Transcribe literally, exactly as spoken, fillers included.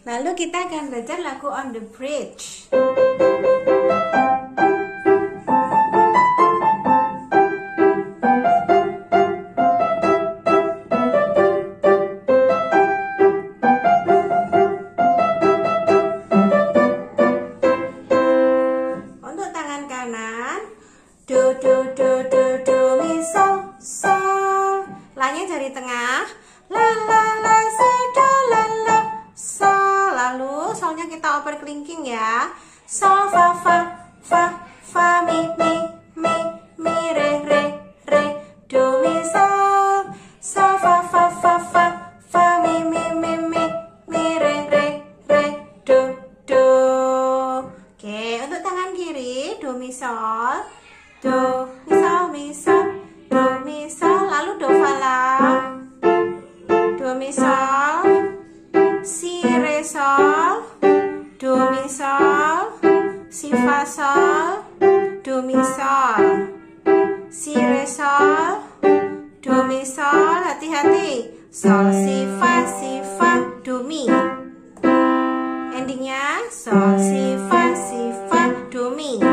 Lalu kita akan belajar lagu On the Bridge. Untuk tangan kanan, do do do do do mi sol sol. La-nya jari tengah, la la la si do la la sol. Lalu solnya kita oper kelingking ya. Sol fa fa fa fa mi mi mi mi re re re do mi sol. Sol fa fa fa fa fa mi mi mi mi mi re re re do do. Oke, untuk tangan kiri do mi sol, do mi sol mi sol, do mi sol. Lalu do fa la, do mi sol, si re sol, do mi sol, si fa sol, do mi sol, si re sol, do mi sol. Hati-hati, sol si fa si fa do mi. Endingnya sol si fa si fa do mi.